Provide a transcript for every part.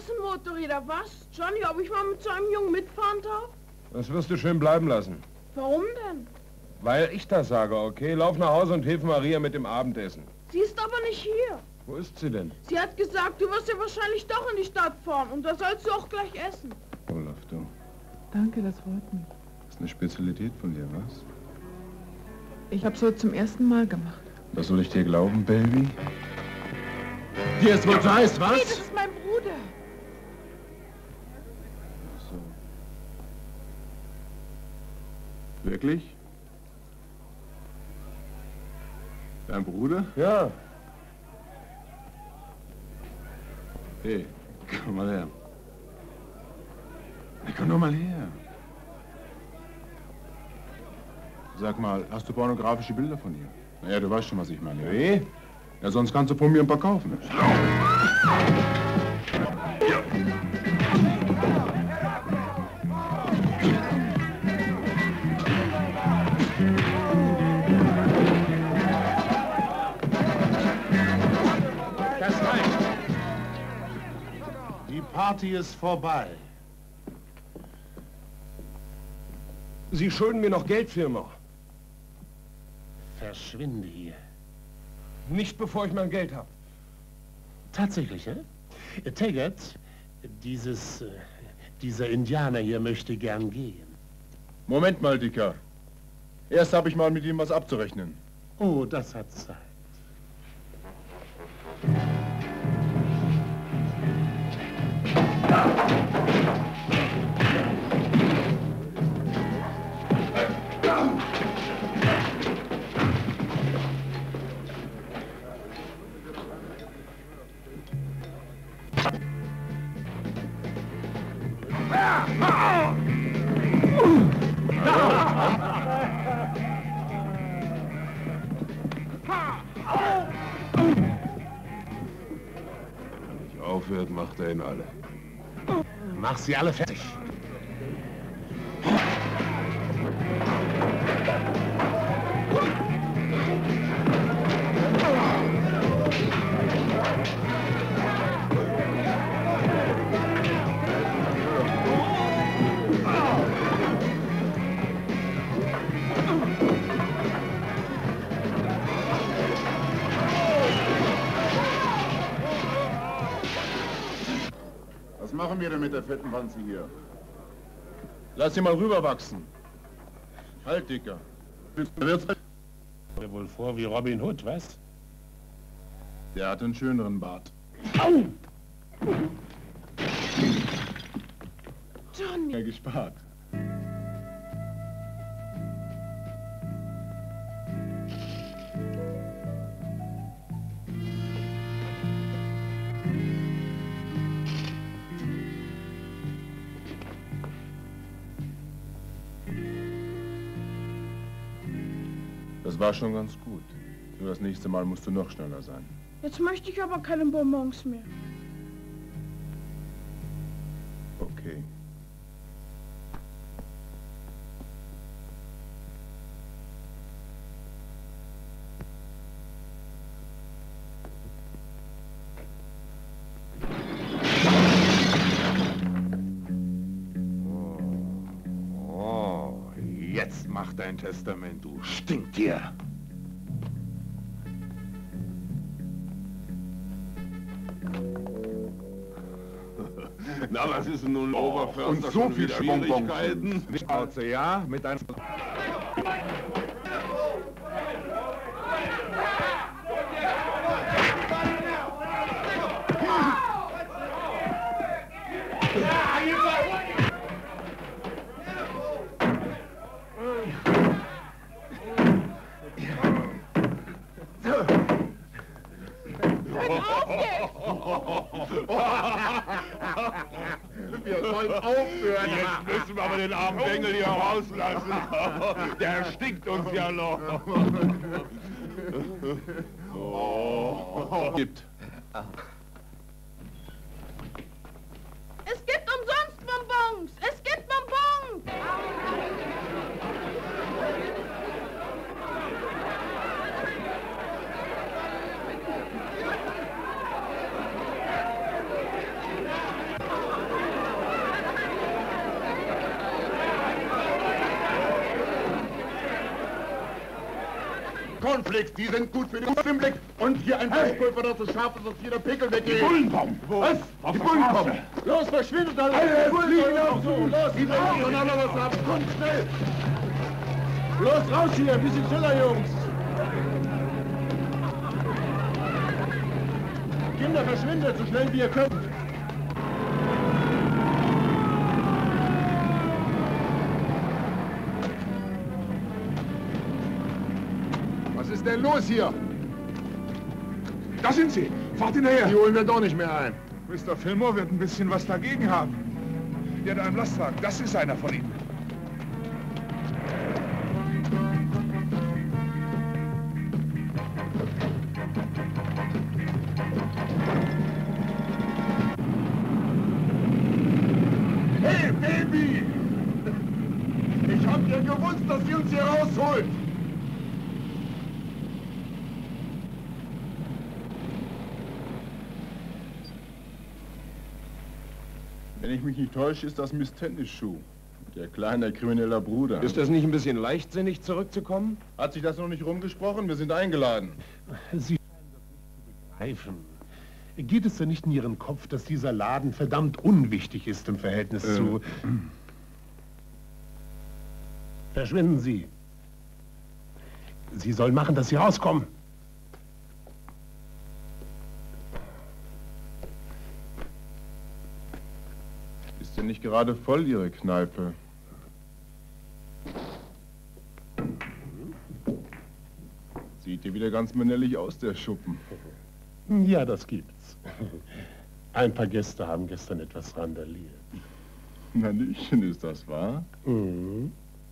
hassen Motorräder, was? Johnny, ob ich mal mit so einem Jungen mitfahren darf? Das wirst du schön bleiben lassen. Warum denn? Weil ich das sage, okay? Lauf nach Hause und hilf Maria mit dem Abendessen. Sie ist aber nicht hier. Wo ist sie denn? Sie hat gesagt, du wirst ja wahrscheinlich doch in die Stadt fahren und da sollst du auch gleich essen. Olaf, du. Danke, das freut mich. Das ist eine Spezialität von dir, was? Ich hab's heute zum ersten Mal gemacht. Was soll ich dir glauben, Baby? Dir ist wohl zu heiß, was? Nee, das ist mein Bruder. Ach so. Wirklich? Dein Bruder? Ja. Hey, komm mal her. Na, komm doch mal her. Sag mal, hast du pornografische Bilder von ihr? Naja, du weißt schon, was ich meine. Wie? Ja, sonst kannst du von mir ein paar kaufen. Das reicht. Die Party ist vorbei. Sie schulden mir noch Geld, Firma. Verschwinde hier. Nicht bevor ich mein Geld habe. Tatsächlich, Taggart, dieser Indianer hier möchte gern gehen. Moment mal, Dicker. Erst habe ich mal mit ihm was abzurechnen. Oh, das hat Zeit. Wenn ich aufhört, macht er ihn alle. Mach sie alle fertig. Was machen wir denn mit der fetten Wanze hier? Lass sie mal rüberwachsen. Halt, Dicker. Mir wohl vor wie Robin Hood, was? Der hat einen schöneren Bart. Au! Johnny. Ja, gespart. Das war schon ganz gut. Nur das nächste Mal musst du noch schneller sein. Jetzt möchte ich aber keine Bonbons mehr. Okay. Jetzt mach dein Testament, du Stinktier. Na, was ist denn nun Oberförster? Und so viel Schwierigkeiten? Schnauze, ja? Mit deinem... Wir sollen aufhören. Jetzt müssen wir aber den armen Bengel hier rauslassen. Der erstickt uns ja noch. Gibt. Es gibt umsonst Bonbons! Es gibt Bonbons! auflegst, die sind gut für den Schwimmblick. Und hier ein Weißpulver, das so scharf ist, dass jeder Pickel weggeht. Die Bullen kommen. Was? Die Bullen kommen. Los, verschwindet alle. Die Bullen kommen so. Los, die Bullen von aller was ab. Kommt schnell. Los, raus hier. Ein bisschen schneller, Jungs. Kinder, verschwindet so schnell wie ihr könnt. Was ist denn los hier? Da sind sie! Fahrt hinterher! Die holen wir doch nicht mehr ein. Mr. Fillmore wird ein bisschen was dagegen haben. Der da im Lastwagen, das ist einer von ihnen. Hey, Baby! Ich hab dir gewusst, dass sie uns hier rausholt! Wenn ich mich nicht täusche, ist das Miss Tennisschuh. Der kleine krimineller Bruder. Ist das nicht ein bisschen leichtsinnig, zurückzukommen? Hat sich das noch nicht rumgesprochen? Wir sind eingeladen. Sie scheinen das nicht zu begreifen. Geht es denn nicht in Ihren Kopf, dass dieser Laden verdammt unwichtig ist im Verhältnis zu... Verschwinden Sie. Sie sollen machen, dass Sie rauskommen. Ist ja nicht gerade voll, Ihre Kneipe. Sieht ja wieder ganz männlich aus, der Schuppen. Ja, das gibt's. Ein paar Gäste haben gestern etwas randaliert. Na, Nüchen, ist das wahr? Mhm.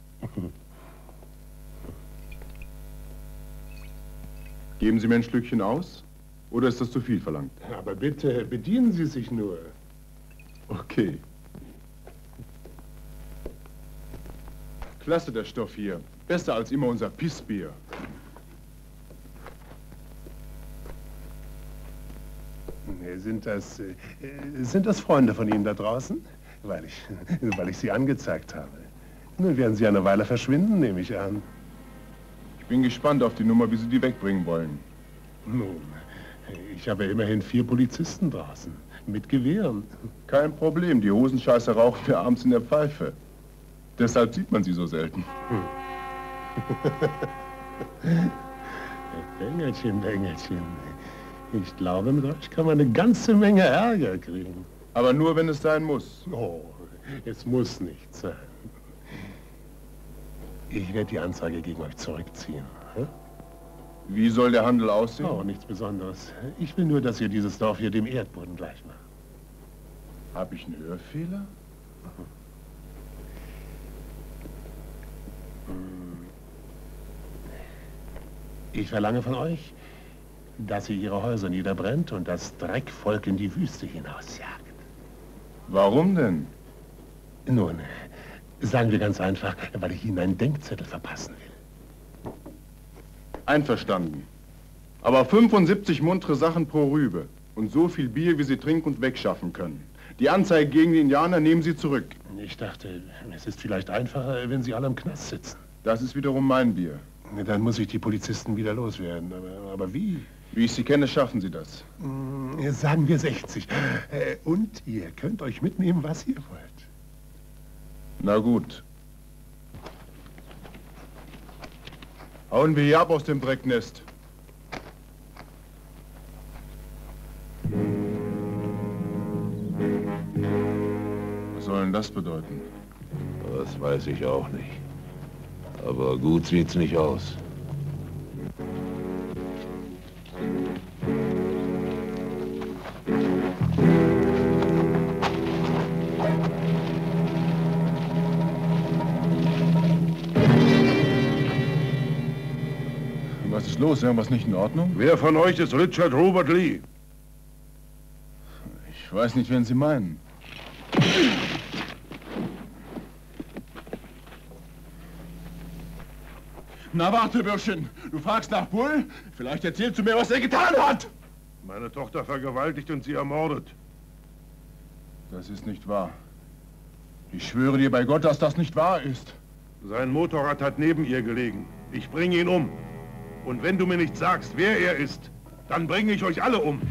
Geben Sie mir ein Schlückchen aus? Oder ist das zu viel verlangt? Aber bitte, bedienen Sie sich nur. Okay. Klasse, der Stoff hier. Besser als immer unser Pissbier. Sind das Freunde von Ihnen da draußen? Weil ich Sie angezeigt habe. Nun werden Sie eine Weile verschwinden, nehme ich an. Ich bin gespannt auf die Nummer, wie Sie die wegbringen wollen. Nun, ich habe immerhin 4 Polizisten draußen. Mit Gewehren. Kein Problem, die Hosenscheiße rauchen wir abends in der Pfeife. Deshalb sieht man sie so selten. Bengelchen, Bengelchen. Ich glaube, mit euch kann man eine ganze Menge Ärger kriegen. Aber nur, wenn es sein muss. Oh, es muss nicht sein. Ich werde die Anzeige gegen euch zurückziehen. Hm? Wie soll der Handel aussehen? Oh, nichts Besonderes. Ich will nur, dass ihr dieses Dorf hier dem Erdboden gleich macht. Habe ich einen Hörfehler? Ich verlange von euch, dass ihr ihre Häuser niederbrennt und das Dreckvolk in die Wüste hinausjagt. Warum denn? Nun, sagen wir ganz einfach, weil ich Ihnen einen Denkzettel verpassen will. Einverstanden. Aber 75 muntere Sachen pro Rübe. Und so viel Bier, wie Sie trinken und wegschaffen können. Die Anzeige gegen die Indianer nehmen Sie zurück. Ich dachte, es ist vielleicht einfacher, wenn Sie alle im Knast sitzen. Das ist wiederum mein Bier. Dann muss ich die Polizisten wieder loswerden. Aber wie? Wie ich Sie kenne, schaffen Sie das. Sagen wir 60. Und ihr könnt euch mitnehmen, was ihr wollt. Na gut. Hauen wir hier ab aus dem Drecknest. Was soll denn das bedeuten? Das weiß ich auch nicht. Aber gut sieht's nicht aus. Was ist los? Irgendwas nicht in Ordnung? Wer von euch ist Richard Robert Lee? Ich weiß nicht, wen Sie meinen. Na warte, Bürschchen. Du fragst nach Bull? Vielleicht erzählst du mir, was er getan hat. Meine Tochter vergewaltigt und sie ermordet. Das ist nicht wahr. Ich schwöre dir bei Gott, dass das nicht wahr ist. Sein Motorrad hat neben ihr gelegen. Ich bringe ihn um. Und wenn du mir nicht sagst, wer er ist, dann bringe ich euch alle um.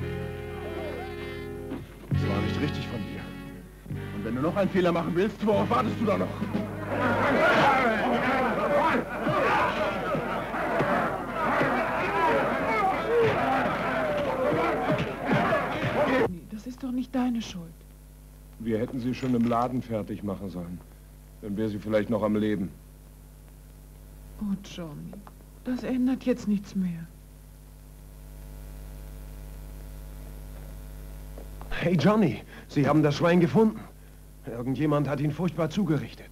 Das war nicht richtig von dir. Und wenn du noch einen Fehler machen willst, worauf wartest du da noch? Das ist doch nicht deine Schuld. Wir hätten sie schon im Laden fertig machen sollen. Dann wäre sie vielleicht noch am Leben. Oh, Johnny, das ändert jetzt nichts mehr. Hey, Johnny, Sie haben das Schwein gefunden. Irgendjemand hat ihn furchtbar zugerichtet.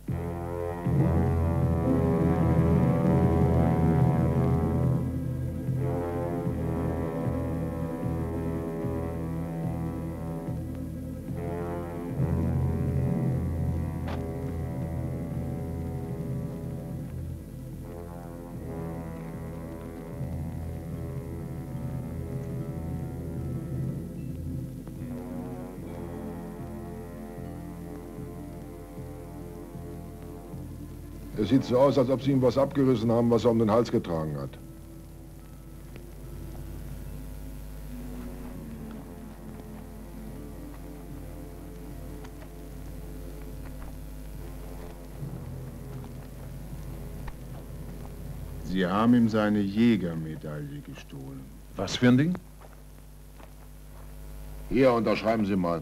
Es sieht so aus, als ob sie ihm was abgerissen haben, was er um den Hals getragen hat. Sie haben ihm seine Jägermedaille gestohlen. Was für ein Ding? Hier, unterschreiben Sie mal.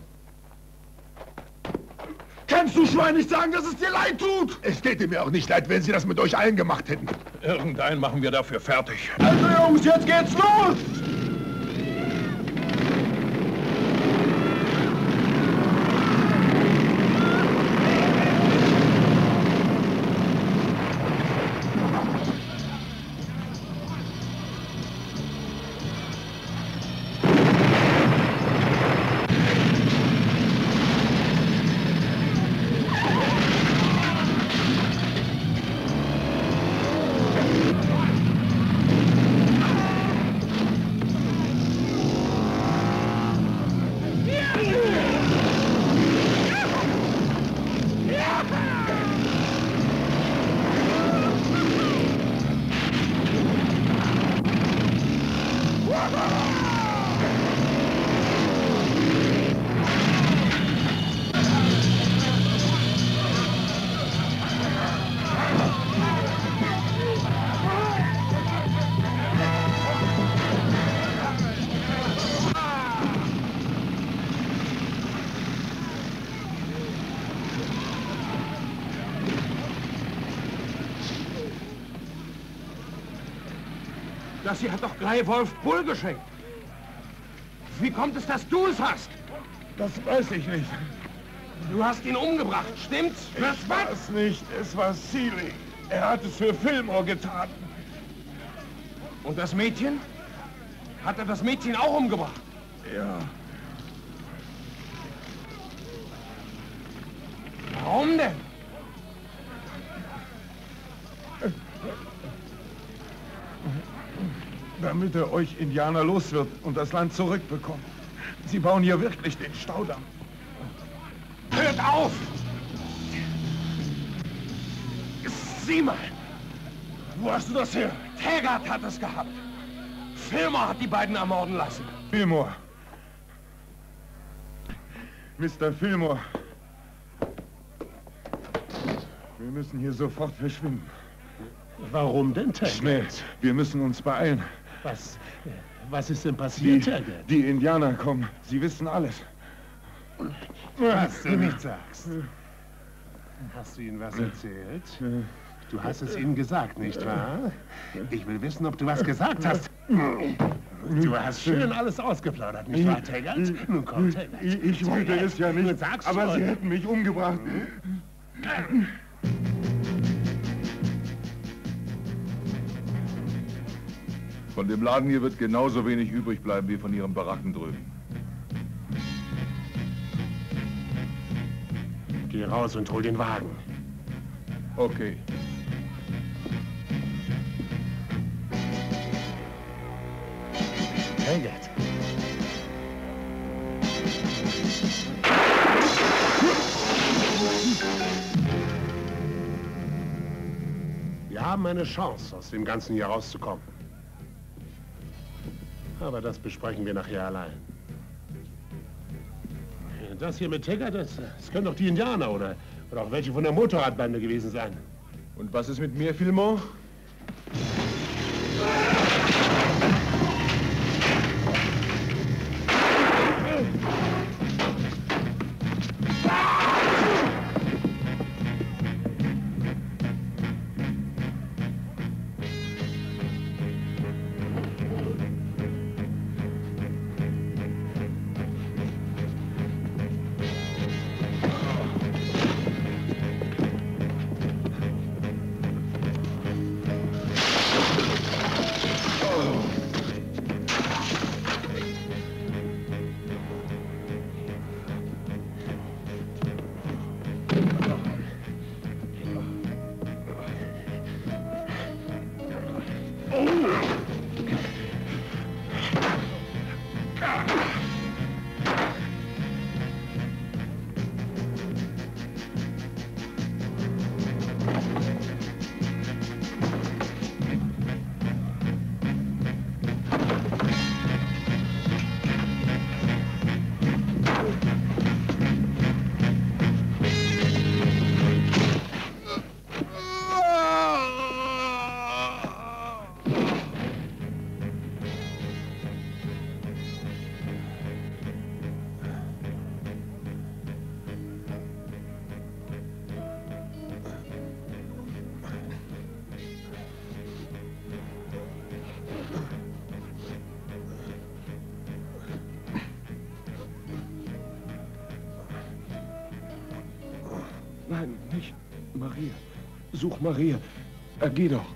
Kannst du Schwein nicht sagen, dass es dir leid tut? Es täte mir auch nicht leid, wenn Sie das mit euch allen gemacht hätten. Irgendeinen machen wir dafür fertig. Also Jungs, jetzt geht's los! Das hier hat doch Grey Wolf Bull geschenkt. Wie kommt es, dass du es hast? Das weiß ich nicht. Du hast ihn umgebracht, stimmt's? Ich weiß nicht. Es war Seeley. Er hat es für Fillmore getan. Und das Mädchen? Hat er das Mädchen auch umgebracht? Ja. Warum denn? Damit er euch Indianer los wird und das Land zurückbekommt. Sie bauen hier wirklich den Staudamm. Hört auf! Sieh mal! Wo hast du das her? Taggart hat es gehabt. Fillmore hat die beiden ermorden lassen. Fillmore. Mr. Fillmore. Wir müssen hier sofort verschwinden. Warum denn, Taggart? Schnell, wir müssen uns beeilen. Was ist denn passiert, Taggart? Die Indianer kommen. Sie wissen alles. Was du nicht sagst. Hast du ihnen was erzählt? Du hast es ihnen gesagt, nicht wahr? Ich will wissen, ob du was gesagt hast. Du hast schön alles ausgeplaudert, nicht wahr, Taggart? Nun komm, Taggart. Ich wollte es ja nicht, sag's aber schon. sie hätten mich umgebracht. Von dem Laden hier wird genauso wenig übrig bleiben wie von Ihren Baracken drüben. Geh raus und hol den Wagen. Okay. Taggart. Wir haben eine Chance, aus dem Ganzen hier rauszukommen. Aber das besprechen wir nachher allein. Das hier mit Tegger, das können doch die Indianer oder auch welche von der Motorradbande gewesen sein. Und was ist mit mir, Filmon? Nein, nicht Maria. Such Maria. Geh doch.